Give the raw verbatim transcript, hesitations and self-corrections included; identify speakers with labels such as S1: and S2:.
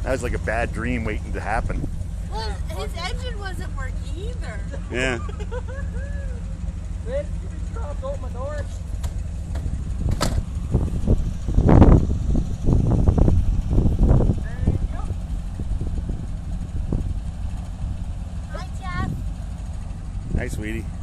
S1: That was like a bad dream waiting to happen.
S2: Well, his engine wasn't working either.
S1: Yeah.
S3: Red, you just dropped open my door. There you go.
S2: Hi, Jeff.
S1: Hi, sweetie.